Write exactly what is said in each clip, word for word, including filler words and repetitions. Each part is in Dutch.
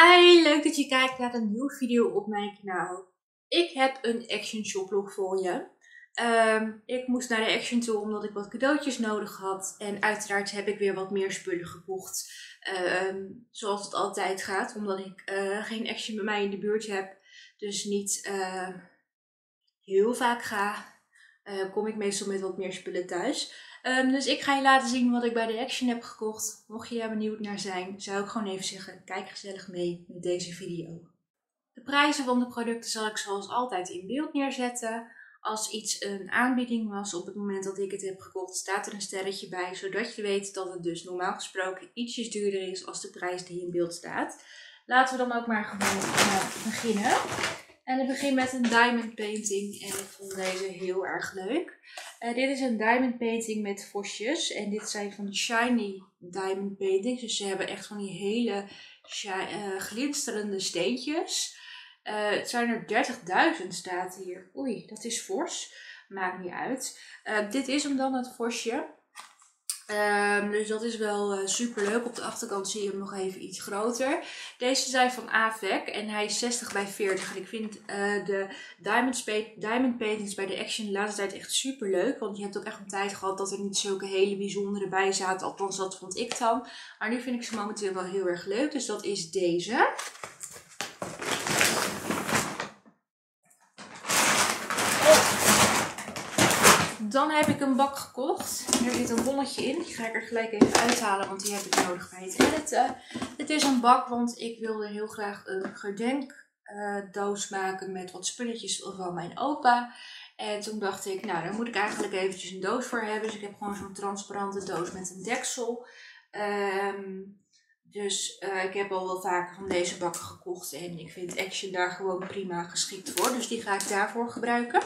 Hi, leuk dat je kijkt naar een nieuwe video op mijn kanaal. Ik heb een Action shoplog voor je. Um, ik moest naar de Action toe omdat ik wat cadeautjes nodig had. En uiteraard heb ik weer wat meer spullen gekocht. Um, zoals het altijd gaat, omdat ik uh, geen Action bij mij in de buurt heb. Dus niet uh, heel vaak ga, uh, kom ik meestal met wat meer spullen thuis. Um, dus ik ga je laten zien wat ik bij de Action heb gekocht. Mocht je daar benieuwd naar zijn, zou ik gewoon even zeggen, kijk gezellig mee met deze video. De prijzen van de producten zal ik zoals altijd in beeld neerzetten. Als iets een aanbieding was op het moment dat ik het heb gekocht, staat er een sterretje bij. Zodat je weet dat het dus normaal gesproken ietsjes duurder is als de prijs die in beeld staat. Laten we dan ook maar gewoon uh, beginnen. En ik begin met een diamond painting en ik vond deze heel erg leuk. Uh, dit is een diamond painting met vosjes en dit zijn van shiny diamond paintings. Dus ze hebben echt van die hele uh, glinsterende steentjes. Uh, het zijn er dertigduizend staat hier. Oei, dat is fors. Maakt niet uit. Uh, dit is hem dan, het vosje. Um, dus dat is wel uh, super leuk. Op de achterkant zie je hem nog even iets groter. Deze zijn van Avec en hij is zestig bij veertig. En ik vind uh, de diamond, diamond paintings bij de Action de laatste tijd echt super leuk. Want je hebt ook echt een tijd gehad dat er niet zulke hele bijzondere bij zaten. Althans, dat vond ik dan. Maar nu vind ik ze momenteel wel heel erg leuk. Dus dat is deze. Dan heb ik een bak gekocht. Er zit een bonnetje in. Die ga ik er gelijk even uithalen, want die heb ik nodig bij het editen. Dit is een bak, want ik wilde heel graag een gedenkdoos uh, maken met wat spulletjes van mijn opa. En toen dacht ik, nou daar moet ik eigenlijk eventjes een doos voor hebben. Dus ik heb gewoon zo'n transparante doos met een deksel. Um, dus uh, ik heb al wel vaker van deze bakken gekocht. En ik vind Action daar gewoon prima geschikt voor. Dus die ga ik daarvoor gebruiken.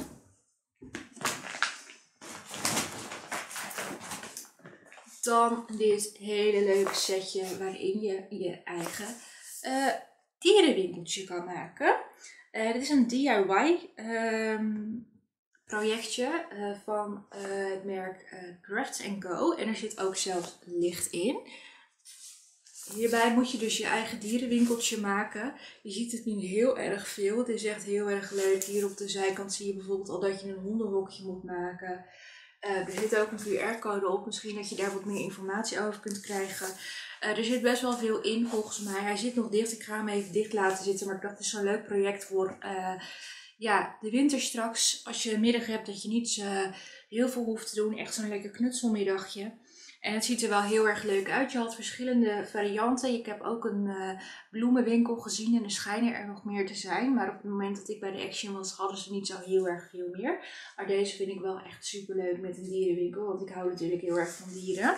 Dan dit hele leuke setje waarin je je eigen uh, dierenwinkeltje kan maken. Uh, dit is een D I Y um, projectje uh, van uh, het merk uh, Crafts and Go. En er zit ook zelfs licht in. Hierbij moet je dus je eigen dierenwinkeltje maken. Je ziet het niet heel erg veel. Het is echt heel erg leuk. Hier op de zijkant zie je bijvoorbeeld al dat je een hondenhokje moet maken. Uh, er zit ook een Q R-code op, misschien dat je daar wat meer informatie over kunt krijgen. Uh, er zit best wel veel in volgens mij. Hij zit nog dicht, ik ga hem even dicht laten zitten, maar dat is zo'n leuk project voor uh, ja, de winter straks. Als je een middag hebt dat je niet uh, heel veel hoeft te doen, echt zo'n lekker knutselmiddagje. En het ziet er wel heel erg leuk uit. Je had verschillende varianten. Ik heb ook een uh, bloemenwinkel gezien en er schijnen er nog meer te zijn. Maar op het moment dat ik bij de Action was, hadden ze niet zo heel erg veel meer. Maar deze vind ik wel echt super leuk met een dierenwinkel. Want ik hou natuurlijk heel erg van dieren.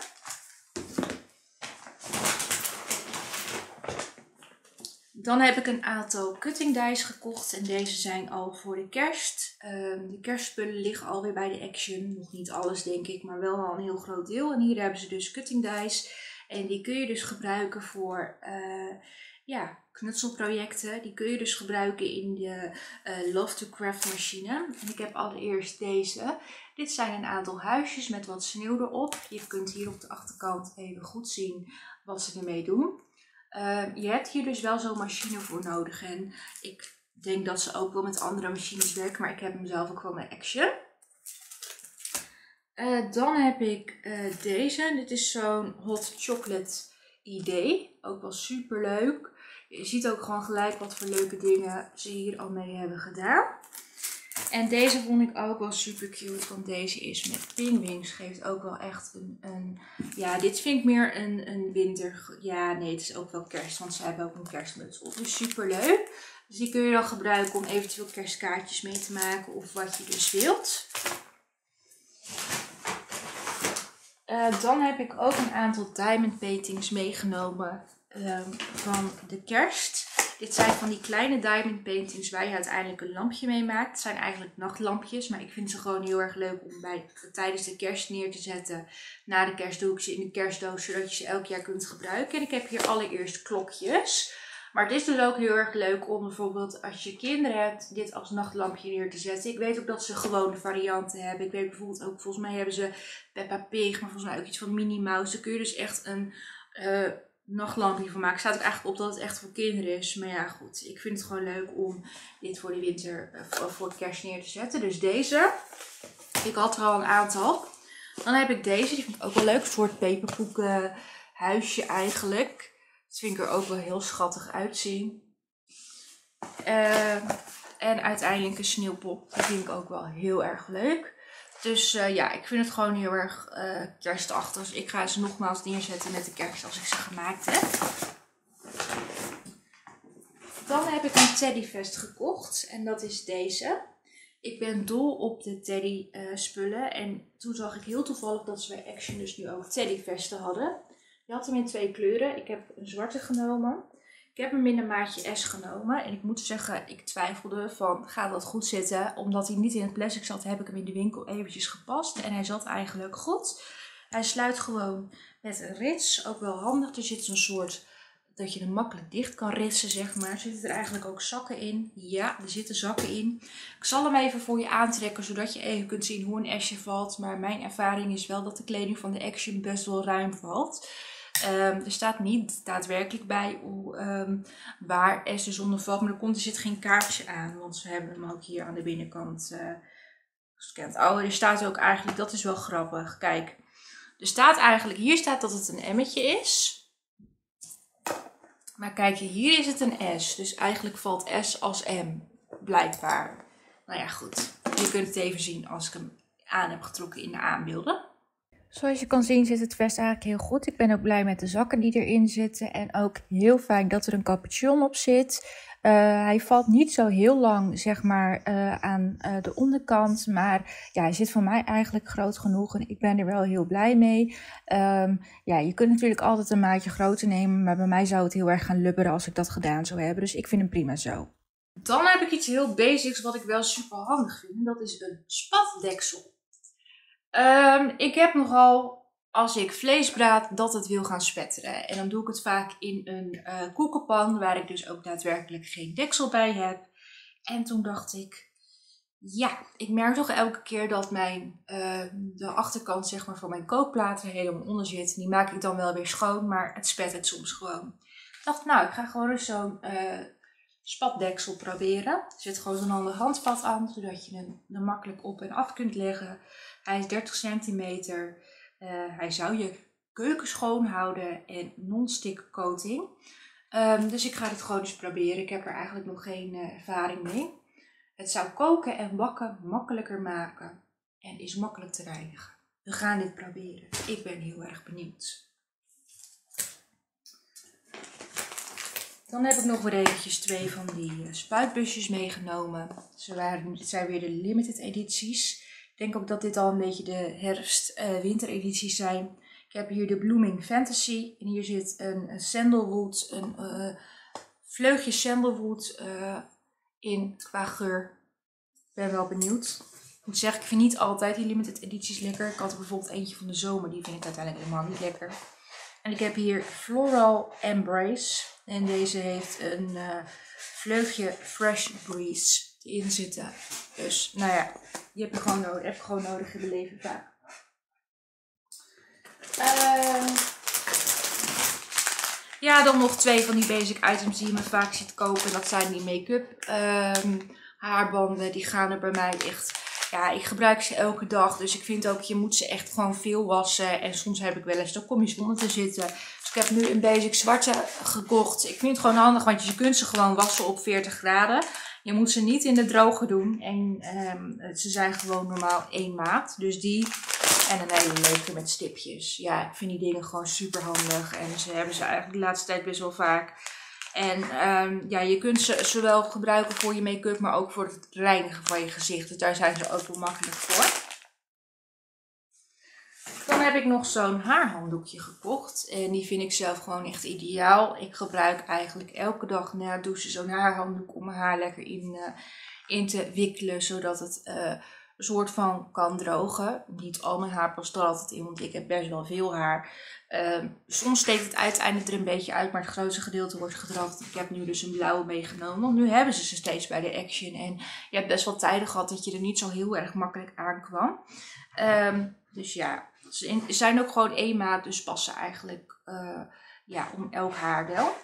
Dan heb ik een aantal cutting dies gekocht. En deze zijn al voor de kerst. Um, de kerstspullen liggen alweer bij de Action. Nog niet alles denk ik, maar wel al een heel groot deel. En hier hebben ze dus cutting dies. En die kun je dus gebruiken voor uh, ja, knutselprojecten. Die kun je dus gebruiken in de uh, Love to Craft machine. En ik heb allereerst deze. Dit zijn een aantal huisjes met wat sneeuw erop. Je kunt hier op de achterkant even goed zien wat ze ermee doen. Uh, je hebt hier dus wel zo'n machine voor nodig en ik denk dat ze ook wel met andere machines werken, maar ik heb hem zelf ook van de Action. Uh, dan heb ik uh, deze, dit is zo'n hot chocolate idee, ook wel super leuk. Je ziet ook gewoon gelijk wat voor leuke dingen ze hier al mee hebben gedaan. En deze vond ik ook wel super cute, want deze is met pinguïns. Geeft ook wel echt een, een... Ja, dit vind ik meer een, een winter... Ja, nee, het is ook wel kerst, want ze hebben ook een kerstmuts op. Dus super leuk. Dus die kun je dan gebruiken om eventueel kerstkaartjes mee te maken of wat je dus wilt. Uh, dan heb ik ook een aantal diamond paintings meegenomen um, van de kerst. Dit zijn van die kleine diamond paintings waar je uiteindelijk een lampje mee maakt. Het zijn eigenlijk nachtlampjes, maar ik vind ze gewoon heel erg leuk om bij, tijdens de kerst neer te zetten. Na de kerst doe ik ze in de kerstdoos, zodat je ze elk jaar kunt gebruiken. En ik heb hier allereerst klokjes. Maar het is dus ook heel erg leuk om bijvoorbeeld als je kinderen hebt, dit als nachtlampje neer te zetten. Ik weet ook dat ze gewone varianten hebben. Ik weet bijvoorbeeld ook, volgens mij hebben ze Peppa Pig, maar volgens mij ook iets van Minnie Mouse. Dan kun je dus echt een... Uh, nachtlampje van maken. Staat ook eigenlijk op dat het echt voor kinderen is. Maar ja, goed. Ik vind het gewoon leuk om dit voor de winter, uh, voor, voor kerst neer te zetten. Dus deze. Ik had er al een aantal. Dan heb ik deze. Die vind ik ook wel leuk. Een soort peperkoeken huisje eigenlijk. Dat vind ik er ook wel heel schattig uitzien. Uh, en uiteindelijk een sneeuwpop. Die vind ik ook wel heel erg leuk. Dus uh, ja, ik vind het gewoon heel erg uh, kerstachtig. Dus ik ga ze nogmaals neerzetten met de kerst als ik ze gemaakt heb. Dan heb ik een teddyvest gekocht. En dat is deze. Ik ben dol op de teddy uh, spullen. En toen zag ik heel toevallig dat ze bij Action dus nu ook teddyvesten hadden. Je had hem in twee kleuren. Ik heb een zwarte genomen. Ik heb hem in een maatje S genomen. En ik moet zeggen, ik twijfelde van, gaat dat goed zitten? Omdat hij niet in het plastic zat, heb ik hem in de winkel eventjes gepast. En hij zat eigenlijk goed. Hij sluit gewoon met een rits. Ook wel handig. Er zit zo'n soort, dat je hem makkelijk dicht kan ritsen, zeg maar. Er zitten er eigenlijk ook zakken in. Ja, er zitten zakken in. Ik zal hem even voor je aantrekken, zodat je even kunt zien hoe een S'je valt. Maar mijn ervaring is wel dat de kleding van de Action best wel ruim valt. Um, er staat niet daadwerkelijk bij hoe, um, waar S dus onder valt, maar er, komt, er zit geen kaartje aan, want ze hebben hem ook hier aan de binnenkant uh, gescand. Oh, er staat ook eigenlijk, dat is wel grappig, kijk. Er staat eigenlijk, hier staat dat het een M'tje is. Maar kijk, hier is het een S, dus eigenlijk valt S als M, blijkbaar. Nou ja, goed. Je kunt het even zien als ik hem aan heb getrokken in de aanbeelden. Zoals je kan zien zit het vest eigenlijk heel goed. Ik ben ook blij met de zakken die erin zitten. En ook heel fijn dat er een capuchon op zit. Uh, hij valt niet zo heel lang, zeg maar, uh, aan uh, de onderkant. Maar ja, hij zit voor mij eigenlijk groot genoeg. En ik ben er wel heel blij mee. Um, ja, je kunt natuurlijk altijd een maatje groter nemen. Maar bij mij zou het heel erg gaan lubberen als ik dat gedaan zou hebben. Dus ik vind hem prima zo. Dan heb ik iets heel basics wat ik wel super handig vind. En dat is een spatdeksel. Um, ik heb nogal, als ik vlees braad, dat het wil gaan spetteren. En dan doe ik het vaak in een uh, koekenpan, waar ik dus ook daadwerkelijk geen deksel bij heb. En toen dacht ik, ja, ik merk toch elke keer dat mijn, uh, de achterkant, zeg maar, van mijn kookplaat er helemaal onder zit. Die maak ik dan wel weer schoon, maar het spettert soms gewoon. Ik dacht, nou, ik ga gewoon eens zo'n uh, spatdeksel proberen. Er zit gewoon zo'n handig handvat aan, zodat je hem er makkelijk op en af kunt leggen. Hij is dertig centimeter. Uh, hij zou je keuken schoon houden en non-stick coating. Um, dus ik ga het gewoon eens proberen. Ik heb er eigenlijk nog geen uh, ervaring mee. Het zou koken en bakken makkelijker maken en is makkelijk te reinigen. We gaan dit proberen. Ik ben heel erg benieuwd. Dan heb ik nog weer eventjes twee van die uh, spuitbusjes meegenomen. Ze waren, dit zijn weer de limited edities. Ik denk ook dat dit al een beetje de herfst-winteredities uh, zijn. Ik heb hier de Blooming Fantasy. En hier zit een, een sandalwood, een uh, vleugje sandalwood uh, in qua geur. Ik ben wel benieuwd. Ik moet zeggen, ik vind niet altijd die limited edities lekker. Ik had er bijvoorbeeld eentje van de zomer, die vind ik uiteindelijk helemaal niet lekker. En ik heb hier Floral Embrace. En deze heeft een uh, vleugje Fresh Breeze in zitten. Dus, nou ja, die heb je gewoon nodig, heb je gewoon nodig in mijn leven vaak. Uh, ja, dan nog twee van die basic items die je me vaak ziet kopen. Dat zijn die make-up um, haarbanden. Die gaan er bij mij echt... Ja, ik gebruik ze elke dag. Dus ik vind ook, je moet ze echt gewoon veel wassen. En soms heb ik wel eens, dan kom je zonder te zitten. Dus ik heb nu een basic zwarte gekocht. Ik vind het gewoon handig, want je kunt ze gewoon wassen op veertig graden. Je moet ze niet in de droge doen. En um, ze zijn gewoon normaal één maat. Dus die en een hele leuke met stipjes. Ja, ik vind die dingen gewoon super handig. En ze hebben ze eigenlijk de laatste tijd best wel vaak. En um, ja, je kunt ze zowel gebruiken voor je make-up, maar ook voor het reinigen van je gezicht. Dus daar zijn ze ook wel makkelijk voor. Dan heb ik nog zo'n haarhanddoekje gekocht. En die vind ik zelf gewoon echt ideaal. Ik gebruik eigenlijk elke dag na het douchen zo'n haarhanddoek om mijn haar lekker in, uh, in te wikkelen. Zodat het uh, een soort van kan drogen. Niet al mijn haar past er altijd in, want ik heb best wel veel haar. Uh, soms steekt het uiteindelijk er een beetje uit, maar het grootste gedeelte wordt gedroogd. Ik heb nu dus een blauwe meegenomen, want nu hebben ze ze steeds bij de Action. En je hebt best wel tijden gehad dat je er niet zo heel erg makkelijk aankwam. Um, dus ja, ze zijn ook gewoon één maat, dus passen eigenlijk uh, ja, om elk haardel.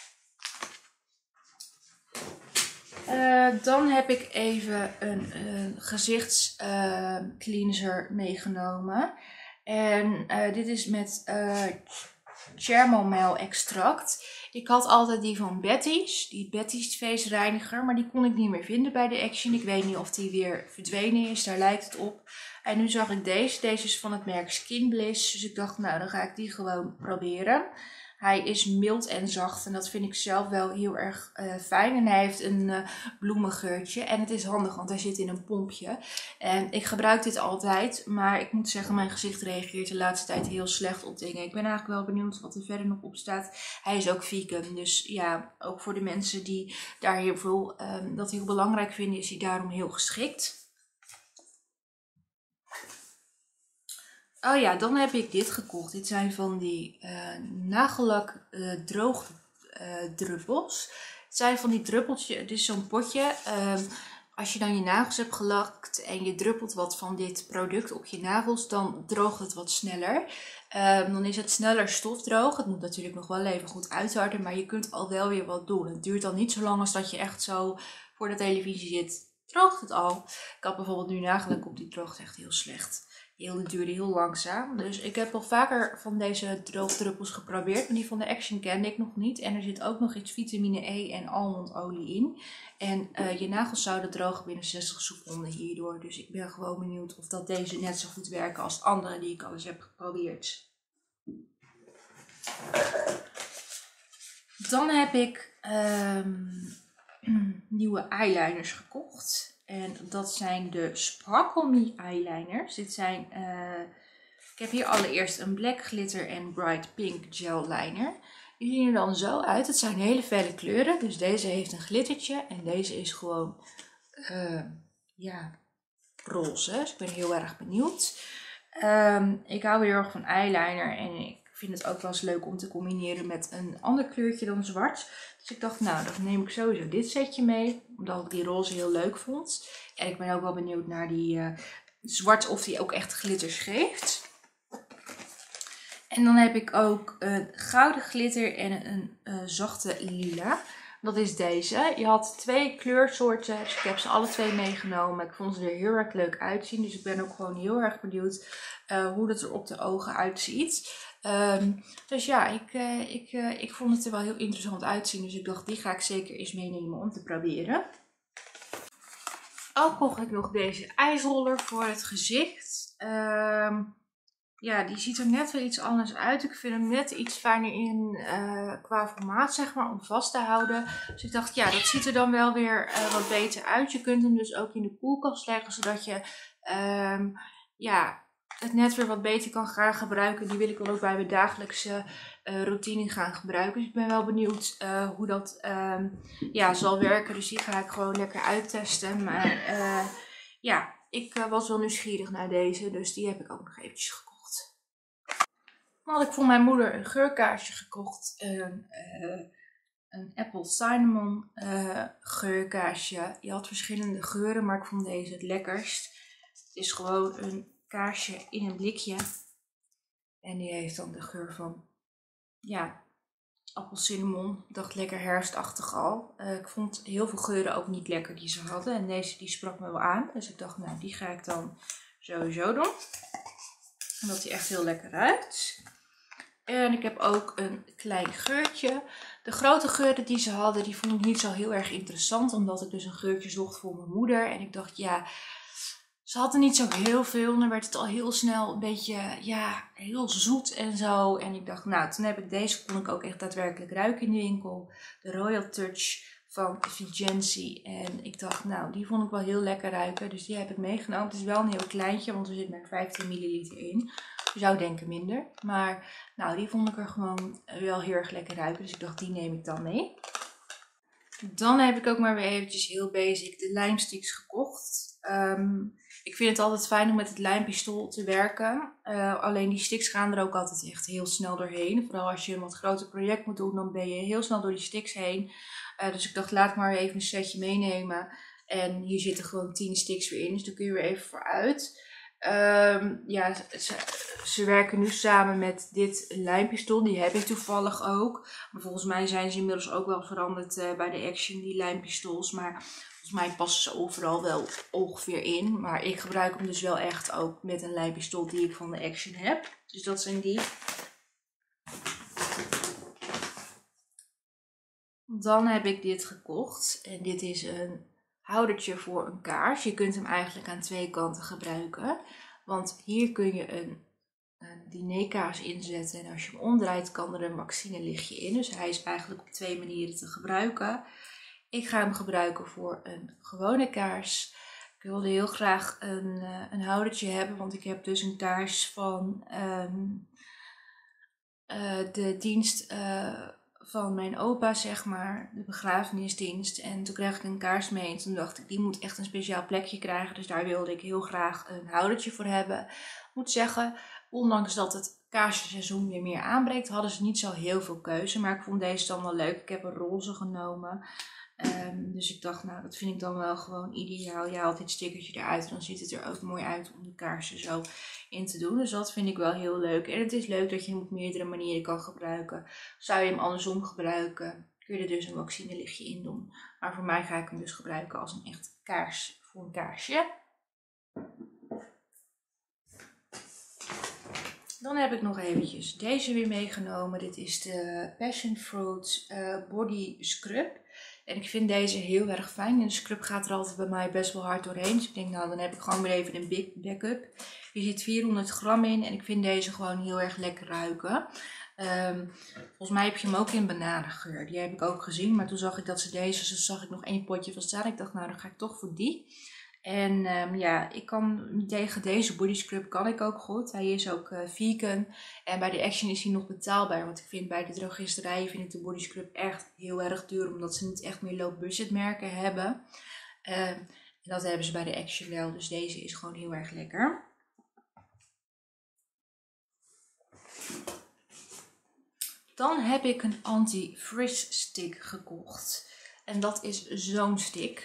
Uh, dan heb ik even een, een gezichtscleanser uh, meegenomen. En uh, dit is met uh, chamomile extract. Ik had altijd die van Betty's, die Betty's Face Reiniger, maar die kon ik niet meer vinden bij de Action. Ik weet niet of die weer verdwenen is, daar lijkt het op. En nu zag ik deze, deze is van het merk Skin Bliss, dus ik dacht nou dan ga ik die gewoon proberen. Hij is mild en zacht en dat vind ik zelf wel heel erg uh, fijn. En hij heeft een uh, bloemengeurtje en het is handig, want hij zit in een pompje. En ik gebruik dit altijd, maar ik moet zeggen, mijn gezicht reageert de laatste tijd heel slecht op dingen. Ik ben eigenlijk wel benieuwd wat er verder nog op staat. Hij is ook vegan, dus ja, ook voor de mensen die daar heel veel, um, dat heel belangrijk vinden, is hij daarom heel geschikt. Oh ja, dan heb ik dit gekocht. Dit zijn van die uh, nagellak uh, droogdruppels. Uh, het zijn van die druppeltjes, het is zo'n potje. Uh, als je dan je nagels hebt gelakt en je druppelt wat van dit product op je nagels, dan droogt het wat sneller. Uh, dan is het sneller stofdroog. Het moet natuurlijk nog wel even goed uitharden, maar je kunt al wel weer wat doen. Het duurt dan niet zo lang als dat je echt zo voor de televisie zit. Droogt het al. Ik had bijvoorbeeld nu nagellak op, die droogt echt heel slecht. Heel, duurde heel langzaam. Dus ik heb al vaker van deze droogdruppels geprobeerd. Maar die van de Action kende ik nog niet. En er zit ook nog iets vitamine E en almondolie in. En uh, je nagels zouden drogen binnen zestig seconden hierdoor. Dus ik ben gewoon benieuwd of dat deze net zo goed werken als andere die ik al eens heb geprobeerd. Dan heb ik um, nieuwe eyeliners gekocht. En dat zijn de Sparkle Me eyeliners. Dit zijn, uh, ik heb hier allereerst een Black Glitter en Bright Pink gel liner. Die zien er dan zo uit. Het zijn hele felle kleuren. Dus deze heeft een glittertje en deze is gewoon, uh, ja, roze. Dus ik ben heel erg benieuwd. Um, ik hou heel erg van eyeliner en ik vind het ook wel eens leuk om te combineren met een ander kleurtje dan zwart. Dus ik dacht, nou, dan neem ik sowieso dit setje mee, omdat ik die roze heel leuk vond. En ik ben ook wel benieuwd naar die uh, zwart, of die ook echt glitters geeft. En dan heb ik ook een gouden glitter en een uh, zachte lila. Dat is deze. Je had twee kleursoorten, dus ik heb ze alle twee meegenomen. Ik vond ze er heel erg leuk uitzien, dus ik ben ook gewoon heel erg benieuwd uh, hoe dat er op de ogen uitziet. Um, dus ja, ik, uh, ik, uh, ik vond het er wel heel interessant uitzien, dus ik dacht die ga ik zeker eens meenemen om te proberen. Ook kocht ik nog deze ijsroller voor het gezicht. Um, Ja, die ziet er net wel iets anders uit. Ik vind hem net iets fijner in uh, qua formaat, zeg maar, om vast te houden. Dus ik dacht, ja, dat ziet er dan wel weer uh, wat beter uit. Je kunt hem dus ook in de koelkast leggen, zodat je um, ja, het net weer wat beter kan gaan gebruiken. Die wil ik wel ook bij mijn dagelijkse uh, routine gaan gebruiken. Dus ik ben wel benieuwd uh, hoe dat um, ja, zal werken. Dus die ga ik gewoon lekker uittesten. Maar uh, ja, ik uh, was wel nieuwsgierig naar deze, dus die heb ik ook nog eventjes gekocht. Dan had ik voor mijn moeder een geurkaarsje gekocht. Een, uh, een apple cinnamon uh, geurkaarsje. Je had verschillende geuren, maar ik vond deze het lekkerst. Het is gewoon een kaarsje in een blikje. En die heeft dan de geur van, ja, appel cinnamon. Ik dacht lekker herfstachtig al. Uh, ik vond heel veel geuren ook niet lekker die ze hadden. En deze die sprak me wel aan. Dus ik dacht, nou die ga ik dan sowieso doen. Omdat die echt heel lekker ruikt. En ik heb ook een klein geurtje. De grote geuren die ze hadden, die vond ik niet zo heel erg interessant. Omdat ik dus een geurtje zocht voor mijn moeder. En ik dacht, ja, ze hadden niet zo heel veel. En dan werd het al heel snel een beetje, ja, heel zoet en zo. En ik dacht, nou, toen heb ik deze, kon ik ook echt daadwerkelijk ruiken in de winkel. De Royal Touch van Vigency. En ik dacht, nou, die vond ik wel heel lekker ruiken. Dus die heb ik meegenomen. Het is wel een heel kleintje, want er zit maar vijftien milliliter in. Je zou denken minder. Maar nou, die vond ik er gewoon wel heel erg lekker ruiken. Dus ik dacht, die neem ik dan mee. Dan heb ik ook maar weer eventjes heel basic de lijmsticks gekocht. Um, ik vind het altijd fijn om met het lijmpistool te werken. Uh, alleen die sticks gaan er ook altijd echt heel snel doorheen. Vooral als je een wat groter project moet doen, dan ben je heel snel door die sticks heen. Uh, dus ik dacht, laat maar even een setje meenemen. En hier zitten gewoon tien sticks weer in, dus daar kun je weer even vooruit. Um, ja, ze, ze werken nu samen met dit lijmpistool. Die heb ik toevallig ook. Maar volgens mij zijn ze inmiddels ook wel veranderd uh, bij de Action, die lijmpistols. Maar volgens mij passen ze overal wel ongeveer in. Maar ik gebruik hem dus wel echt ook met een lijmpistool die ik van de Action heb. Dus dat zijn die. Dan heb ik dit gekocht. En dit is een houdertje voor een kaars. Je kunt hem eigenlijk aan twee kanten gebruiken. Want hier kun je een, een dinerkaars inzetten. En als je hem omdraait kan er een vaccinelichtje in. Dus hij is eigenlijk op twee manieren te gebruiken. Ik ga hem gebruiken voor een gewone kaars. Ik wilde heel graag een, een houdertje hebben. Want ik heb dus een kaars van um, uh, de dienst... Uh, van mijn opa, zeg maar, de begrafenisdienst. En toen kreeg ik een kaars mee en toen dacht ik, die moet echt een speciaal plekje krijgen. Dus daar wilde ik heel graag een houdertje voor hebben. Ik moet zeggen, ondanks dat het kaarsenseizoen weer meer aanbreekt, hadden ze niet zo heel veel keuze. Maar ik vond deze dan wel leuk. Ik heb een roze genomen. Um, dus ik dacht, nou, dat vind ik dan wel gewoon ideaal. Je haalt dit stickertje eruit en dan ziet het er ook mooi uit om de kaarsen zo in te doen. Dus dat vind ik wel heel leuk. En het is leuk dat je hem op meerdere manieren kan gebruiken. Zou je hem andersom gebruiken, kun je er dus een vaccinelichtje in doen. Maar voor mij ga ik hem dus gebruiken als een echt kaars voor een kaarsje. Dan heb ik nog eventjes deze weer meegenomen. Dit is de Passion Fruit uh, Body Scrub. En ik vind deze heel erg fijn. En de scrub gaat er altijd bij mij best wel hard doorheen. Dus ik denk, nou, dan heb ik gewoon weer even een big backup. Hier zit vierhonderd gram in. En ik vind deze gewoon heel erg lekker ruiken. Um, volgens mij heb je hem ook in bananengeur. Die heb ik ook gezien. Maar toen zag ik dat ze deze, dus zag ik nog één potje van staan. Ik dacht, nou, dan ga ik toch voor die. En um, ja, ik kan tegen deze body scrub kan ik ook goed. Hij is ook uh, vegan. En bij de Action is hij nog betaalbaar. Want ik vind bij de drogisterijen vind ik de body scrub echt heel erg duur. Omdat ze niet echt meer low budget merken hebben. Uh, en dat hebben ze bij de Action wel. Dus deze is gewoon heel erg lekker. Dan heb ik een anti-frizz stick gekocht. En dat is zo'n stick.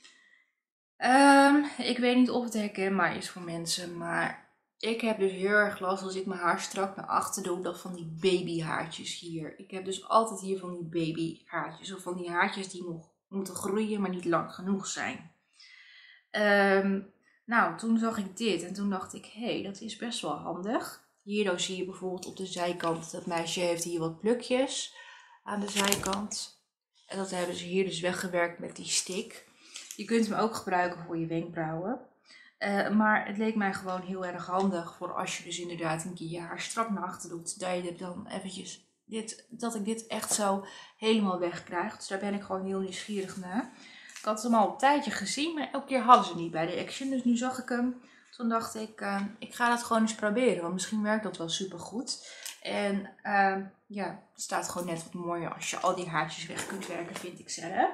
Um, ik weet niet of het herkenbaar is voor mensen, maar ik heb dus heel erg last als ik mijn haar strak naar achter doe, dat van die babyhaartjes hier. Ik heb dus altijd hier van die babyhaartjes, of van die haartjes die nog moeten groeien, maar niet lang genoeg zijn. Um, nou, toen zag ik dit en toen dacht ik, hé, hey, dat is best wel handig. Hierdoor zie je bijvoorbeeld op de zijkant, dat meisje heeft hier wat plukjes aan de zijkant. En dat hebben ze hier dus weggewerkt met die stick. Je kunt hem ook gebruiken voor je wenkbrauwen. Uh, maar het leek mij gewoon heel erg handig voor als je dus inderdaad een keer je haar strak naar achter doet. Dat je dan eventjes dit, dat ik dit echt zo helemaal wegkrijg. Dus daar ben ik gewoon heel nieuwsgierig naar. Ik had hem al een tijdje gezien, maar elke keer hadden ze niet bij de Action. Dus nu zag ik hem. Toen dacht ik, uh, ik ga dat gewoon eens proberen. Want misschien werkt dat wel super goed. En uh, ja, het staat gewoon net wat mooier als je al die haartjes weg kunt werken, vind ik zelf.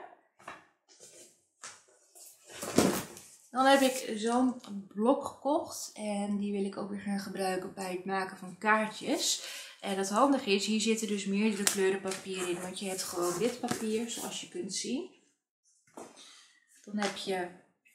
Dan heb ik zo'n blok gekocht en die wil ik ook weer gaan gebruiken bij het maken van kaartjes. En het handige is, hier zitten dus meerdere kleuren papier in, want je hebt gewoon wit papier, zoals je kunt zien. Dan heb je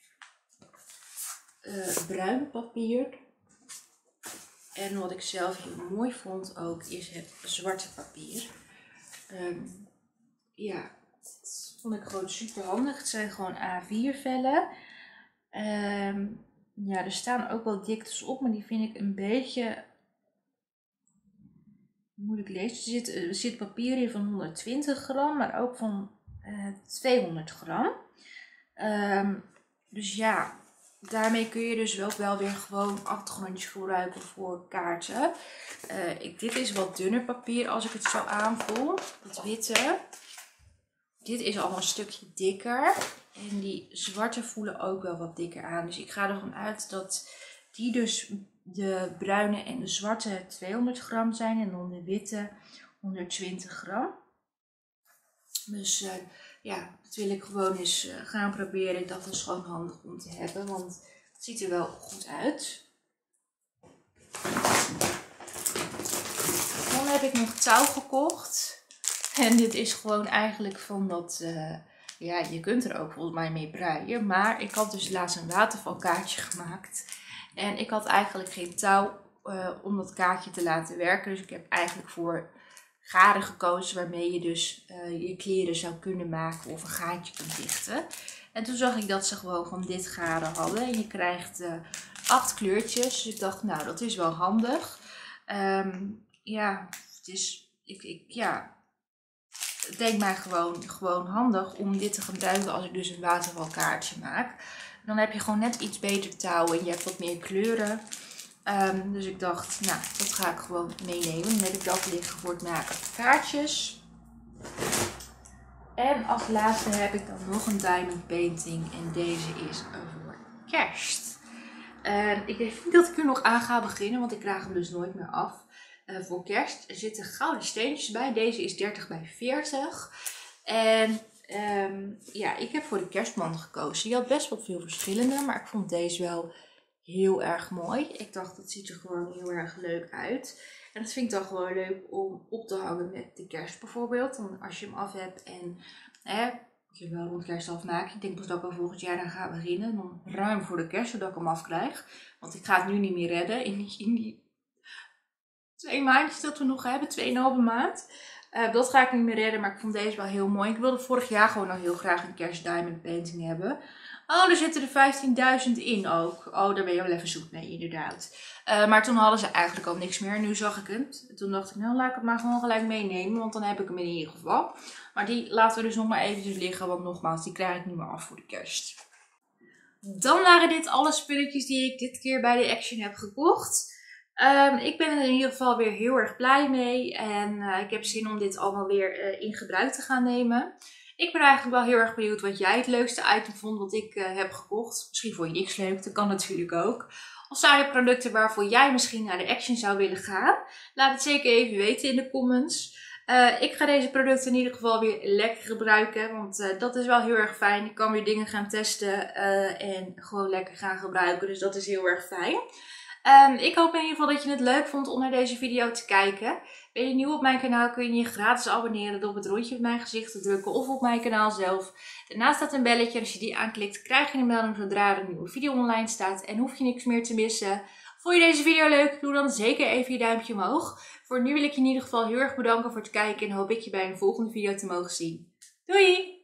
uh, bruin papier. En wat ik zelf heel mooi vond ook, is het zwarte papier. Um, ja, dat vond ik gewoon super handig. Het zijn gewoon A vier vellen. Um, ja, er staan ook wel diktes op, maar die vind ik een beetje moeilijk lezen. Er zit, er zit papier in van honderdtwintig gram, maar ook van uh, tweehonderd gram. Um, dus ja, daarmee kun je dus ook wel weer gewoon achtergrondjes gebruiken voor kaarten. Uh, ik, dit is wat dunner papier als ik het zo aanvoel. Het witte. Dit is al een stukje dikker. En die zwarte voelen ook wel wat dikker aan. Dus ik ga ervan uit dat die dus de bruine en de zwarte tweehonderd gram zijn. En dan de witte honderdtwintig gram. Dus uh, ja, dat wil ik gewoon eens uh, gaan proberen. Dat is gewoon handig om te hebben. Want het ziet er wel goed uit. Dan heb ik nog touw gekocht. En dit is gewoon eigenlijk van dat... Uh, ja, je kunt er ook volgens mij mee breien. Maar ik had dus laatst een watervalkaartje gemaakt. En ik had eigenlijk geen touw uh, om dat kaartje te laten werken. Dus ik heb eigenlijk voor garen gekozen waarmee je dus uh, je kleren zou kunnen maken of een gaatje kunt dichten. En toen zag ik dat ze gewoon van dit garen hadden. En je krijgt uh, acht kleurtjes. Dus ik dacht, nou, dat is wel handig. Um, ja, het is, ik, ik, ja, het leek mij gewoon, gewoon handig om dit te gebruiken als ik dus een watervalkaartje maak. Dan heb je gewoon net iets beter touw en je hebt wat meer kleuren. Um, dus ik dacht, nou, dat ga ik gewoon meenemen. Dan heb ik dat liggen voor het maken van kaartjes. En als laatste heb ik dan nog een diamond painting. En deze is voor kerst. En ik denk niet dat ik er nog aan ga beginnen, want ik krijg hem dus nooit meer af. Uh, voor kerst er zitten gouden steentjes bij. Deze is dertig bij veertig. En um, ja, ik heb voor de kerstman gekozen. Die had best wel veel verschillende, maar ik vond deze wel heel erg mooi. Ik dacht, dat ziet er gewoon heel erg leuk uit. En dat vind ik dan gewoon leuk om op te hangen met de kerst bijvoorbeeld. Dan als je hem af hebt en hè, moet je wel rond kerst afmaken. Ik denk pas dat ik al volgend jaar dan ga beginnen. Dan ruim voor de kerst, zodat ik hem afkrijg. Want ik ga het nu niet meer redden in die, in die twee maandjes dat we nog hebben. Tweeënhalve maand. Uh, dat ga ik niet meer redden, maar ik vond deze wel heel mooi. Ik wilde vorig jaar gewoon al heel graag een kerst diamond painting hebben. Oh, er zitten er vijftienduizend in ook. Oh, daar ben je wel even zoet mee, inderdaad. Uh, maar toen hadden ze eigenlijk al niks meer. Nu zag ik het. En toen dacht ik, nou laat ik het maar gewoon gelijk meenemen. Want dan heb ik hem in ieder geval. Maar die laten we dus nog maar eventjes liggen. Want nogmaals, die krijg ik niet meer af voor de kerst. Dan waren dit alle spulletjes die ik dit keer bij de Action heb gekocht. Um, ik ben er in ieder geval weer heel erg blij mee. En uh, ik heb zin om dit allemaal weer uh, in gebruik te gaan nemen. Ik ben eigenlijk wel heel erg benieuwd wat jij het leukste item vond wat ik uh, heb gekocht. Misschien vond je niks leuk, dat kan natuurlijk ook. Of zijn er producten waarvoor jij misschien naar de Action zou willen gaan? Laat het zeker even weten in de comments. Uh, ik ga deze producten in ieder geval weer lekker gebruiken. Want uh, dat is wel heel erg fijn. Ik kan weer dingen gaan testen uh, en gewoon lekker gaan gebruiken. Dus dat is heel erg fijn. Um, ik hoop in ieder geval dat je het leuk vond om naar deze video te kijken. Ben je nieuw op mijn kanaal kun je je gratis abonneren door op het rondje op mijn gezicht te drukken of op mijn kanaal zelf. Daarnaast staat een belletje en als je die aanklikt krijg je een melding zodra er een nieuwe video online staat en hoef je niks meer te missen. Vond je deze video leuk? Doe dan zeker even je duimpje omhoog. Voor nu wil ik je in ieder geval heel erg bedanken voor het kijken en hoop ik je bij een volgende video te mogen zien. Doei!